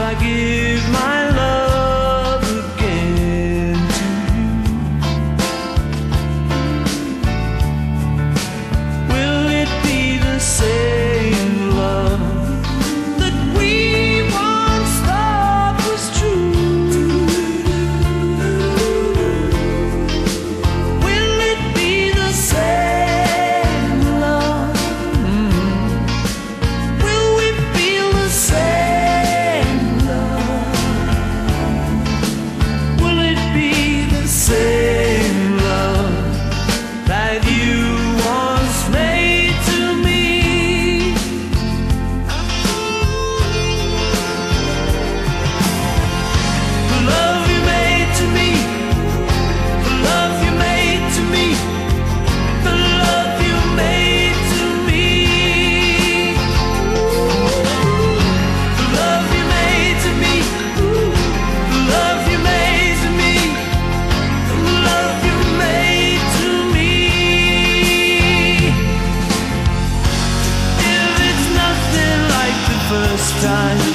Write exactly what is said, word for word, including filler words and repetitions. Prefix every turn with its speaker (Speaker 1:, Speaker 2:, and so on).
Speaker 1: I give my love again to you? Will it be the same love that we once thought was true? Will it be the same love? Mm. Will we feel the same love? Will it be the same love that you once made to me? The love you made to me, the love you made to me, the love you made to me. The love you made to me, the love you made to me, the love you made to me. If it's nothing like the first time,